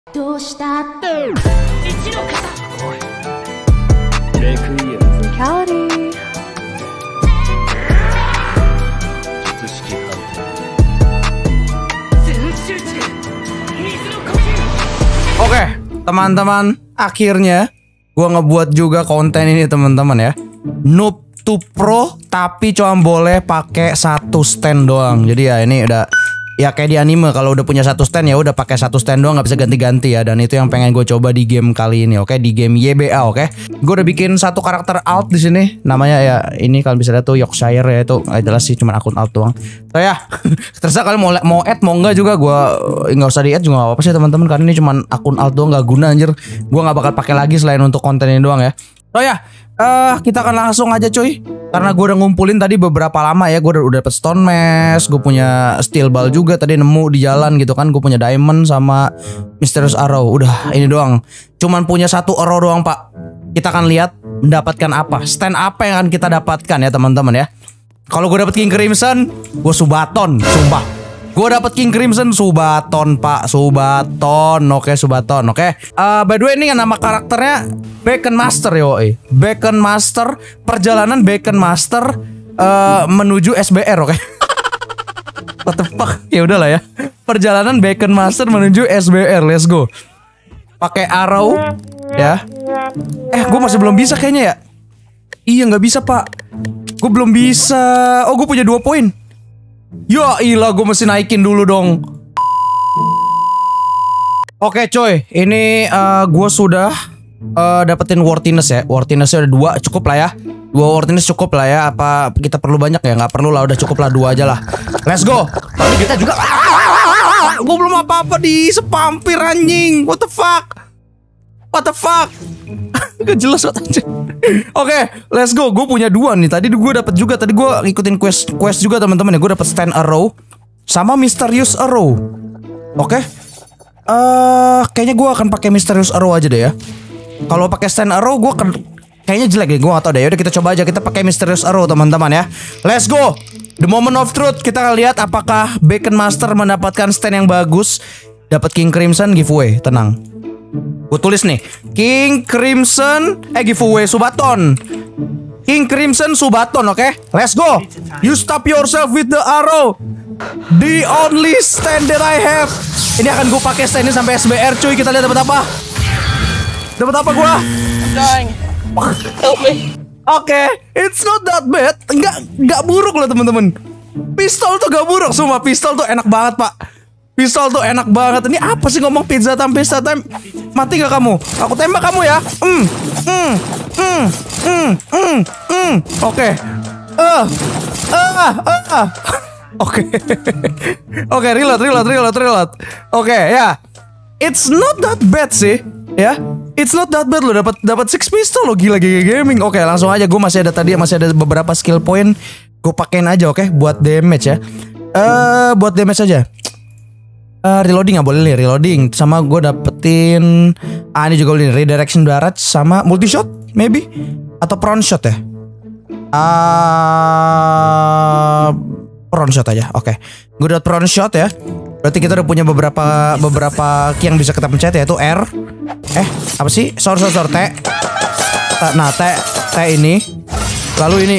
どうしたって Physicality. Oke, teman-teman, akhirnya gua ngebuat juga konten ini teman-teman ya. Noob to Pro tapi cuma boleh pakai satu stand doang. Jadi ya ini udah ya kayak di anime, kalau udah punya satu stand ya udah pakai satu stand doang, nggak bisa ganti-ganti ya. Dan itu yang pengen gue coba di game kali ini, oke? Di game YBA, oke? Gue udah bikin satu karakter alt di sini, namanya ya ini kalian bisa lihat tuh Yorkshire ya, itu jelas sih cuma akun alt doang. So ya, terserah kalian mau add mau enggak juga, gue nggak usah di add juga nggak apa-apa sih teman-teman, karena ini cuma akun alt doang, nggak guna anjir. Gue nggak bakal pakai lagi selain untuk konten ini doang ya. So ya, kita akan langsung aja cuy. Karena gue udah ngumpulin tadi beberapa lama ya. Gue udah dapet stone mask, gue punya steel ball juga tadi nemu di jalan gitu kan. Gue punya diamond sama mysterious arrow. Udah ini doang. Cuman punya satu arrow doang pak. Kita akan lihat mendapatkan apa, stand apa yang akan kita dapatkan ya teman-teman ya. Kalau gue dapet King Crimson, gue Subaton, sumpah. Gue dapet King Crimson Subaton pak, Subaton, oke Subaton, oke. By the way ini nama karakternya Beacon Master yoi, Beacon Master, perjalanan Beacon Master menuju SBR, oke. What the fuck, ya udahlah ya. Perjalanan Beacon Master menuju SBR, let's go. Pakai arrow, ya. Gue masih belum bisa kayaknya ya. Iya nggak bisa pak, gue belum bisa. Oh gue punya 2 poin. Ya ilah, gue mesti naikin dulu dong. Oke coy, ini gue sudah dapetin worthiness ya. Worthinessnya udah 2, cukup lah ya. 2 worthiness cukup lah ya. Apa kita perlu banyak ya? Nggak perlu lah, udah cukup lah 2 aja lah. Let's go. Tapi kita juga gue belum apa-apa di sepampir anjing. What the fuck? What the fuck? Gak jelas banget anjing. Oke, let's go. Gue punya 2 nih. Tadi gue dapet juga. Tadi gue ngikutin quest juga teman-teman ya. Gue dapet stand arrow sama mysterious arrow. Oke. Kayaknya gue akan pakai mysterious arrow aja deh ya. Kalau pakai stand arrow gue kayaknya jelek deh. Gue gak tau deh. Yaudah kita coba aja. Kita pakai mysterious arrow teman-teman ya. Let's go. The moment of truth. Kita akan lihat apakah Beacon Master mendapatkan stand yang bagus. Dapat King Crimson giveaway. Tenang. Gue tulis nih, King Crimson giveaway Subaton. King Crimson Subaton, oke? Let's go. You stop yourself with the arrow. The only stand that I have. Ini akan gue pakai stand ini sampai SBR cuy. Kita lihat dapat apa. Dapat apa gue? Help me. Oke, it's not that bad. Nggak buruk loh teman-teman. Pistol tuh gak buruk, semua pistol tuh enak banget pak. Pistol tuh enak banget. Ini apa sih ngomong pizza time, pizza time? Mati gak kamu? Aku tembak kamu ya. Oke. Oke. Oke, reload. Oke, ya. It's not that bad sih, ya. It's not that bad loh, dapat 6 pistol loh, gila GG Gaming. Oke, langsung aja. Gue masih ada beberapa skill point. Gue pakein aja, oke, buat damage ya. Buat damage aja. Reloading nggak boleh nih, reloading. Sama gue dapetin ini juga boleh nih, redirection darat sama multi shot maybe, atau prone shot ya. Prone shot aja. Oke. Gue dapet prone shot ya. Berarti kita udah punya beberapa key yang bisa kita pencet, yaitu R. Apa sih? Sorry T. Nah, T ini. Lalu ini.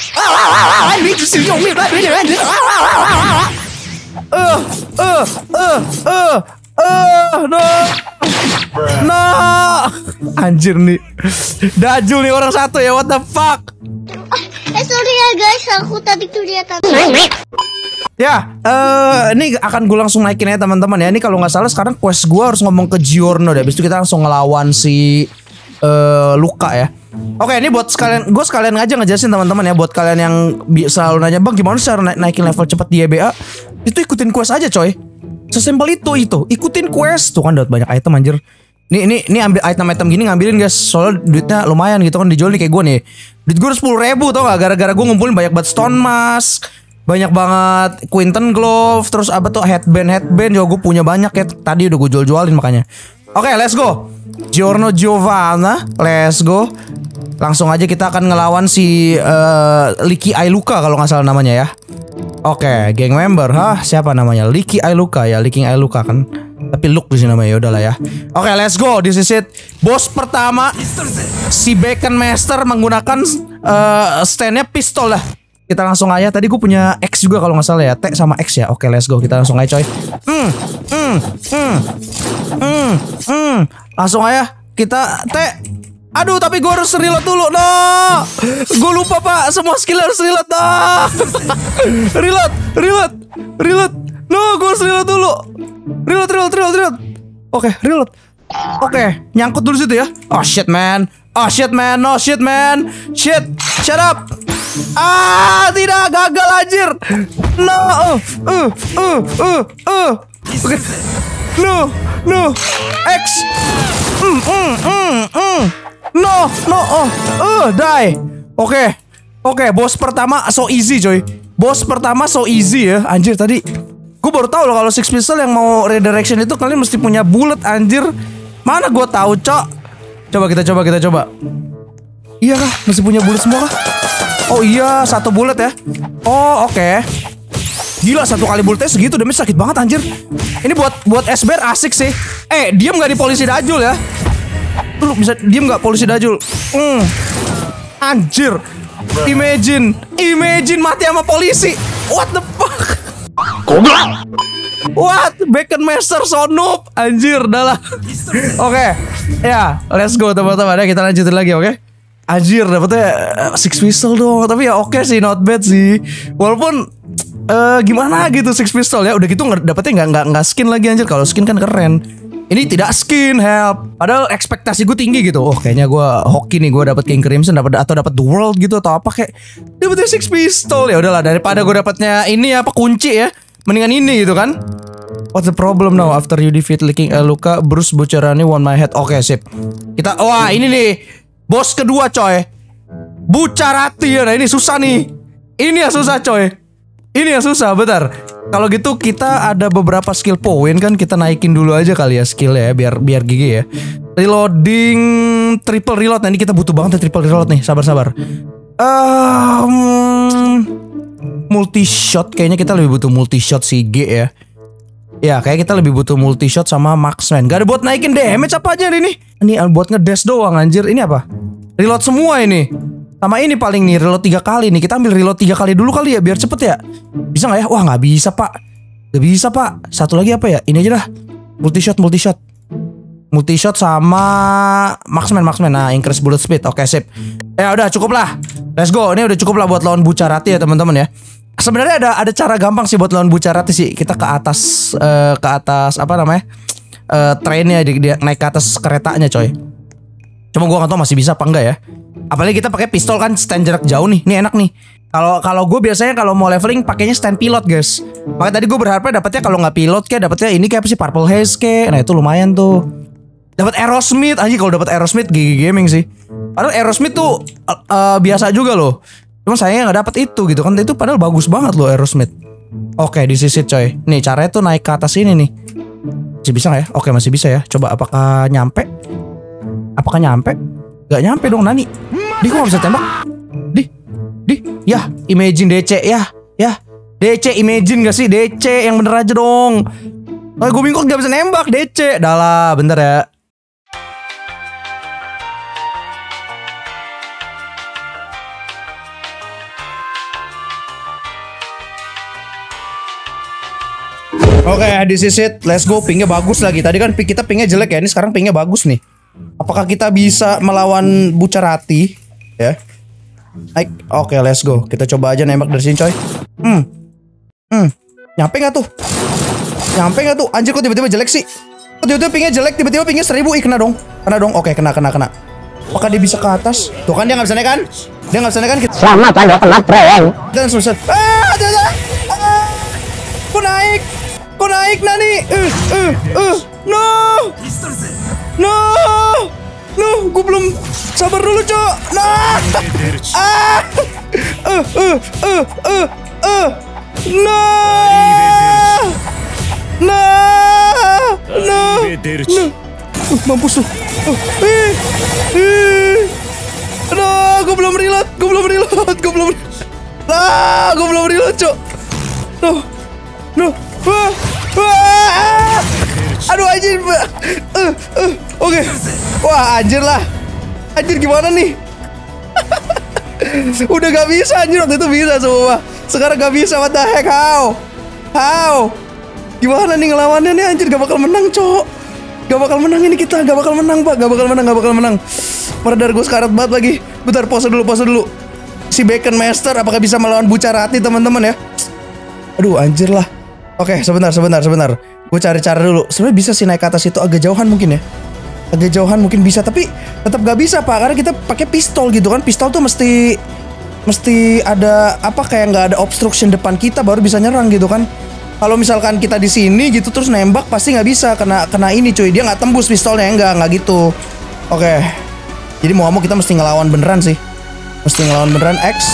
No. Anjir nih. Dajul nih orang satu ya, what the fuck. Sorry ya guys, aku tadi tuh lihat. Ya, ini akan gue langsung naikin ya teman-teman ya. Ini kalau nggak salah sekarang quest gue harus ngomong ke Giorno deh. Habis itu kita langsung ngelawan si Luka ya. Oke, ini buat sekalian, gue sekalian aja ngejelasin teman-teman ya. Buat kalian yang selalu nanya, bang gimana sih cara naikin level cepat di YBA? Itu ikutin quest aja coy. Sesimpel itu. Ikutin quest. Tuh kan dapat banyak item anjir. Ini ambil item-item gini, ngambilin guys. Soalnya duitnya lumayan gitu kan, dijual nih kayak gue nih. Duit gue 10.000 tau gak? Gara-gara gue ngumpulin banyak banget stone mask, banyak banget Quinton glove, terus apa tuh headband juga gue punya banyak ya. Tadi udah gue jual-jualin makanya. Oke, let's go. Giorno Giovanna, let's go. Langsung aja kita akan ngelawan si Licky Ailuka kalau nggak salah namanya ya. Oke, geng member. Siapa namanya? Licky Ailuka ya, Licky Ailuka kan. Tapi Luke di sini namanya, udahlah ya. Oke, let's go. This is it. Bos pertama si Bacon Master menggunakan standnya pistol lah. Kita langsung aja. Tadi gue punya X juga kalau nggak salah ya. T sama X ya. Oke, let's go. Kita langsung aja coy. Langsung aja. Kita T. Aduh, tapi gue harus reload dulu. No, gue lupa pak. Semua skill harus reload. No. Reload. No, gue harus reload dulu. Reload. Oke, reload. Oke, nyangkut dulu situ ya. Oh shit man. No shit man. Shut up. Tidak, gagal anjir. No. Oke. No. X. No. Die. Oke, bos pertama so easy coy. Bos pertama so easy ya. Anjir tadi gue baru tahu loh kalau Six Pistol yang mau redirection itu kalian mesti punya bullet anjir. Mana gue tahu, cok. Coba kita coba. Iya kah? Masih punya bullet semua kah? Oh iya, 1 bullet ya. Oh, oke. Gila, 1 kali bulletnya segitu, damage sakit banget anjir. Ini buat SBR asik sih. Diam nggak di polisi dajul ya? Lu bisa diam nggak polisi dajul? Anjir. Imagine mati sama polisi. What the fuck? What? Bacon Master so noob. Anjir, dah lah. Oke. Ya, let's go teman-teman ya. Kita lanjutin lagi, oke? Anjir, dapetnya Six Pistol dong. Tapi ya oke sih, not bad sih. Walaupun gimana gitu Six Pistol ya. Udah gitu dapetnya nggak skin lagi anjir. Kalau skin kan keren. Ini tidak skin, help. Padahal ekspektasi gue tinggi gitu. Oh, kayaknya gue hoki nih, gue dapet King Crimson atau dapat The World gitu atau apa kayak. Dapetnya Six Pistol. Ya udahlah, daripada gue dapetnya ini apa kunci ya. Mendingan ini gitu kan. What's the problem now after you defeat Licking Luka, Bruce Bucciarati won my head. Oke, sip. Kita ini nih. Bos kedua coy. Bucciarati ya. Nah, ini susah nih. Ini yang susah coy. Ini yang susah, bentar. Kalau gitu kita ada beberapa skill point kan, kita naikin dulu aja kali ya skillnya ya, biar gigi ya. Reloading, triple reload. Nah, ini kita butuh banget ya, triple reload nih. Sabar. Multi shot, kayaknya kita lebih butuh multi shot si G ya. Ya, kayak kita lebih butuh multi shot sama marksman. Gak ada buat naikin damage apa aja ini? Ini buat ngedash doang anjir. Ini apa? Reload semua ini. Sama ini paling nih, reload 3 kali nih. Kita ambil reload 3 kali dulu kali ya, biar cepet ya. Bisa gak ya? Wah, gak bisa pak. Gak bisa pak. Satu lagi apa ya? Ini aja dah. Multi shot sama marksman. Nah, increase bullet speed. Oke, sip. Ya udah cukup lah. Let's go. Ini udah cukup lah buat lawan Bucciarati ya teman-teman ya. Sebenarnya ada cara gampang sih buat lawan Bucciarati sih. Kita ke atas apa namanya? Trainnya dia naik ke atas keretanya coy. Cuma gua nggak tahu masih bisa apa enggak ya. Apalagi kita pakai pistol kan stand jarak jauh nih. Ini enak nih. Kalau gue biasanya kalau mau leveling pakainya stand pilot guys. Makanya tadi gue berharapnya dapetnya kalau nggak pilot kayak dapetnya ini kayak apa sih, Purple Haze kayak. Nah itu lumayan tuh. Dapat Aerosmith aja, kalau dapat Aerosmith GG Gaming sih. Padahal Aerosmith tuh biasa juga loh. Cuma sayangnya nggak dapat itu gitu kan. Itu padahal bagus banget loh Aerosmith. Oke, disisit coy. Nih caranya tuh naik ke atas ini nih. Masih bisa nggak ya? Oke, masih bisa ya. Coba apakah nyampe? Gak nyampe dong Nani. Di kok gak bisa tembak? Ya Imagine DC ya. DC Imagine gak sih? DC yang bener aja dong. Gue bingung gak bisa nembak DC. Dah lah, bentar ya. Oke, this is it. Let's go. Pingnya bagus lagi. Tadi kan kita pingnya jelek ya. Ini sekarang pingnya bagus nih. Apakah kita bisa melawan Bucciarati? Ya. Oke, let's go. Kita coba aja nembak dari sini, coy. Nyampe nggak tuh? Anjir, kok tiba-tiba jelek sih? Kok tiba-tiba pingnya jelek? Tiba-tiba pingnya 1000. Kena dong. Oke, kena. Apakah dia bisa ke atas? Tuh kan dia nggak bisa naik kan? Selamat Anda kena prank. Dan selesai. Kok naik Nani? No, gue belum sabar dulu, Cok. Mampus tuh. Gue belum reload, Cok. No. Aduh anjir. Oke. Wah anjir lah. Anjir gimana nih? Udah gak bisa anjir, waktu itu bisa semua. Sekarang gak bisa, what the heck, how? Gimana nih ngelawannya nih anjir, gak bakal menang cok. Gak bakal menang ini kita, gak bakal menang pak. Gak bakal menang. Meredar gue sekarat banget lagi. Bentar, pause dulu. Si Bacon Master apakah bisa melawan Bucarati teman-teman ya? Aduh anjir lah. Oke sebentar. Gue cari cara dulu. Sebenarnya bisa sih naik ke atas itu, agak jauhan mungkin ya. Agak jauhan mungkin bisa, tapi tetap gak bisa pak, karena kita pakai pistol gitu kan. Pistol tuh mesti ada apa, kayak nggak ada obstruction depan kita baru bisa nyerang gitu kan. Kalau misalkan kita di sini gitu terus nembak pasti nggak bisa, kena ini cuy, dia nggak tembus pistolnya, nggak gitu. Oke. Jadi mau kita mesti ngelawan beneran sih. Mesti ngelawan beneran X.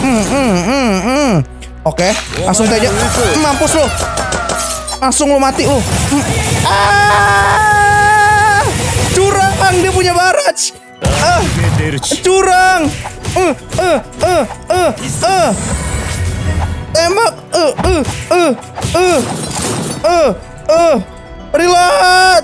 Oke, langsung aja. Mampus lo. Langsung lo mati lo. Curang, dia punya barrage. Curang. Tembak. Reload.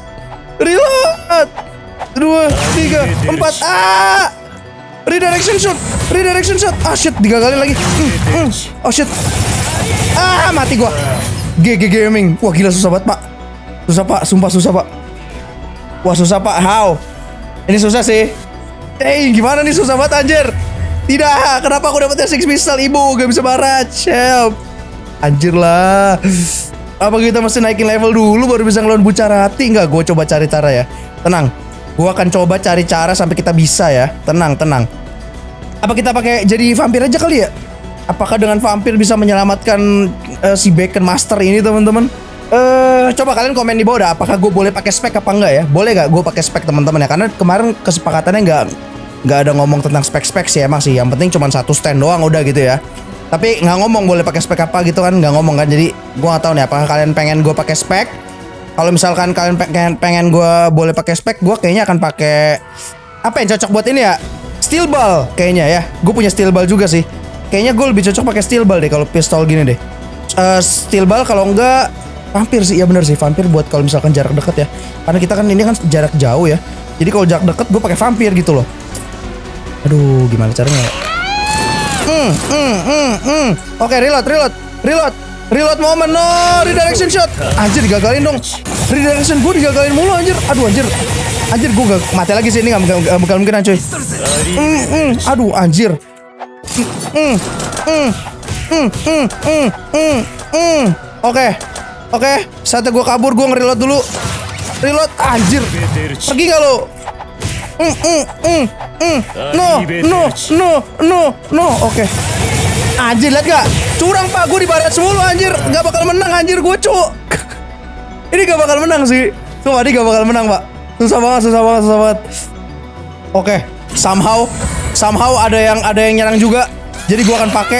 2, 3, 4. Redirection shot. Ah shit, 3 kali lagi. Oh shit. Mati gua. GG Gaming. Wah gila susah banget pak. Susah pak, sumpah susah pak. Wah susah pak, how? Ini susah sih. Gimana nih, susah banget anjir. Tidak, kenapa aku dapetnya Six Pistol ibu? Gak bisa barrage, help. Anjir lah. Apa kita mesti naikin level dulu baru bisa ngelawan Bucarati? Enggak, gue coba cari cara ya. Tenang. Gue akan coba cari cara sampai kita bisa ya. Tenang. Apa kita pakai jadi vampir aja kali ya? Apakah dengan vampir bisa menyelamatkan si Bacon Master ini teman-teman? Coba kalian komen di bawah dah, apakah gue boleh pakai spek apa enggak ya? Boleh gak gue pakai spek teman-teman ya? Karena kemarin kesepakatannya nggak ada ngomong tentang spek sih emang sih. Yang penting cuma satu stand doang udah gitu ya. Tapi nggak ngomong boleh pakai spek apa gitu kan, nggak ngomong kan. Jadi gue nggak tahu nih apakah kalian pengen gue pakai spek. Kalau misalkan kalian pengen gue boleh pakai spek, gue kayaknya akan pakai apa yang cocok buat ini ya? Steel ball kayaknya ya. Gue punya steel ball juga sih. Kayaknya gue lebih cocok pakai steel ball deh kalau pistol gini deh. Steel ball kalau enggak vampir sih, ya bener sih, vampir buat kalau misalkan jarak dekat ya. Karena kita kan ini kan jarak jauh ya. Jadi kalau jarak dekat gue pakai vampir gitu loh. Aduh, gimana caranya? Oke, reload momen. No, redirection shot. Anjir, digagalin dong. Redirection gue digagalin mulu anjir. Aduh anjir. Anjir, gue gak mati lagi sih, ini gak bakal mungkin cuy. Aduh anjir. Oke, saatnya gue kabur, gue nge-reload dulu. Reload, anjir. Pergi gak lo? No. Oke. Anjir, liat gak? Curang pak, gue di barat mulu anjir. Gak bakal menang anjir gue cuk. Ini gak bakal menang sih. Tuh, ini gak bakal menang pak. Susah banget. Oke, somehow ada yang nyerang juga. Jadi gue akan pakai.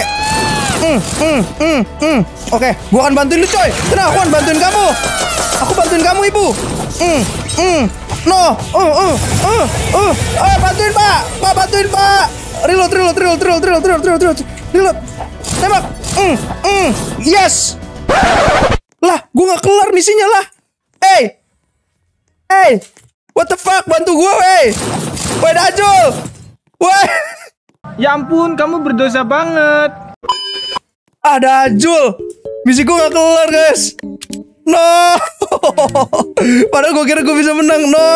Oke, gue akan bantuin lu coy. Tenang, aku akan bantuin kamu. Aku bantuin kamu ibu. No. Bantuin pak. Bantuin pak. Reload. Tembak. Yes. Lah, gue gak kelar misinya lah. Hey. What the fuck, bantu gue wey. Wey Dajul. Wey. Ya ampun, kamu berdosa banget. Dajul. Misi gue gak kelar guys. No. Padahal gue kira gue bisa menang. No.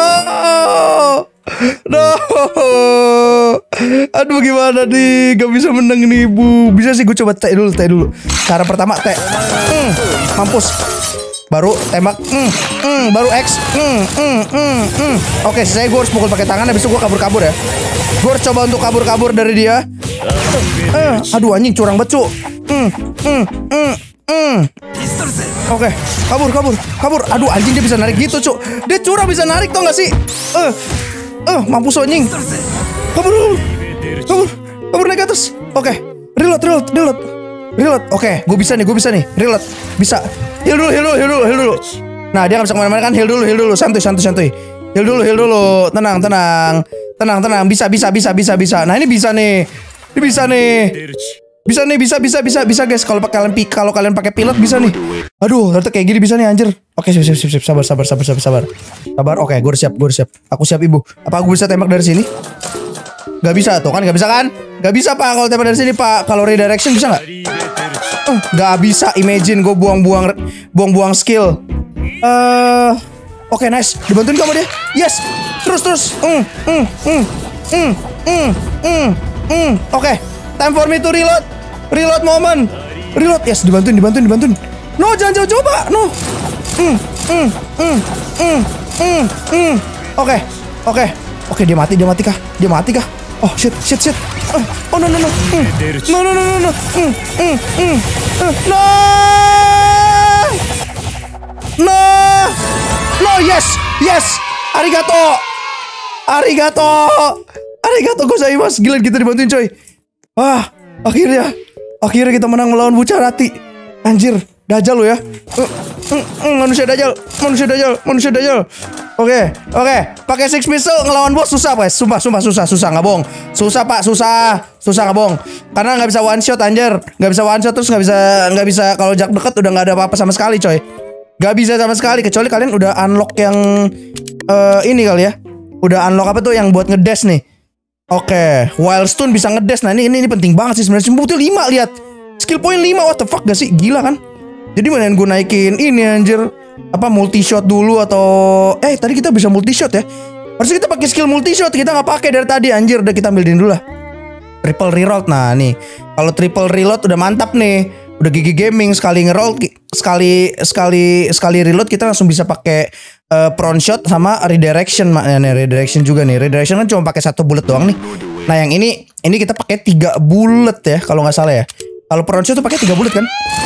Aduh gimana nih, gak bisa menang nih ibu. Bisa sih, gue coba teh dulu. Cara pertama teh. Mampus. Baru tembak. Baru X. Oke, saya gue harus pukul pakai tangan. Habis itu gue kabur ya. Gue harus coba untuk kabur dari dia. Aduh anjing, curang banget cuk. Oke, kabur. Aduh anjing, dia bisa narik gitu cuk. Dia curang bisa narik tau gak sih? Mampus anjing. Kabur naik ke atas. Oke, reload. Oke, gue bisa nih. Reload, bisa. Heal dulu. Nah, dia gak bisa kemana-mana kan. Heal dulu. Santuy. Heal dulu. Tenang. Bisa. Nah, ini bisa nih. Bisa nih, bisa guys. Kalau kalian pakai pilot bisa nih. Aduh, ternyata kayak gini bisa nih anjir. Oke, sip. Sabar. Sabar. Oke, gue udah siap. Aku siap, Ibu. Apa aku bisa tembak dari sini? Gak bisa tuh kan? Gak bisa kan? Gak bisa, Pak. Kalau tembak dari sini, Pak. Kalau redirection bisa nggak? Gak bisa. Imagine gue buang skill. Oke, nice. Dibantuin kamu dia. Yes. Terus. Oke. Time for me to reload. Reload moment. Reload. Yes, dibantuin. No, jangan jauh-jauh, Pak. No. Oke, dia mati kah? Oh, shit. Oh, no. No. No, yes. Arigato gozaimasu. Gila, kita dibantuin, coy. Akhirnya kita menang melawan Bucarati. Anjir, dajal lo ya. Manusia dajal. Oke. Pakai six pistol ngelawan bos susah, guys. Sumpah susah nggak bohong. Susah, Pak, susah nggak bohong. Karena nggak bisa one shot, anjir. Nggak bisa one shot, terus nggak bisa kalau jarak dekat udah nggak ada apa-apa sama sekali, coy. Nggak bisa sama sekali kecuali kalian udah unlock yang ini kali ya. Udah unlock apa tuh yang buat ngedash nih. Oke, Wildstone bisa ngedash. Nah, ini penting banget sih sebenarnya. Butuh 5, lihat. Skill point 5, what the fuck gak sih? Gila kan? Jadi mendingan gue naikin ini anjir. Apa multi shot dulu atau tadi kita bisa multi shot ya. Harusnya kita pakai skill multi shot, kita nggak pakai dari tadi anjir. Udah kita ambilin dulu lah. Triple reload. Nah, nih. Kalau triple reload udah mantap nih. Udah gigi gaming, sekali ngeroll sekali reload kita langsung bisa pakai prone shot sama redirection. Redirection juga nih. Redirection kan cuma pakai 1 bullet doang nih. Nah, yang ini kita pakai 3 bullet ya kalau nggak salah ya. Kalau prone shot tuh pakai 3 bullet kan?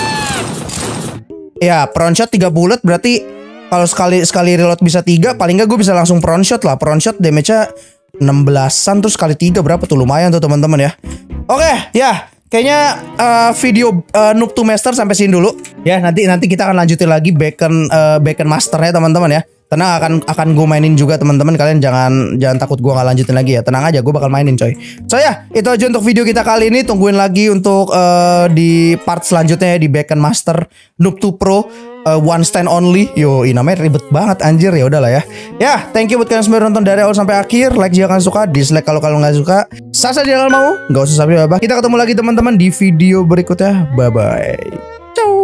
Ya, prone shot 3 bullet berarti kalau sekali reload bisa 3, paling nggak gue bisa langsung prone shot lah. Prone shot damage-nya 16-an terus kali 3 berapa tuh, lumayan tuh teman-teman ya. Oke, ya. Kayaknya video Noob to Master sampai sini dulu. Ya, nanti kita akan lanjutin lagi Bacon Masternya teman-teman ya. Tenang, akan gue mainin juga teman-teman. Kalian jangan takut gue nggak lanjutin lagi ya. Tenang aja, gue bakal mainin, coy. So ya, itu aja untuk video kita kali ini. Tungguin lagi untuk di part selanjutnya ya, di Bacon Master Noob to Pro one stand only. Yo, namanya ribet banget anjir. Ya udahlah ya. Ya, thank you buat kalian semua nonton dari awal sampai akhir. Like jika kalian suka, dislike kalau kalian nggak suka. Subscribe jika kalian mau, nggak usah subscribe. Kita ketemu lagi teman-teman di video berikutnya. Bye bye. Ciao.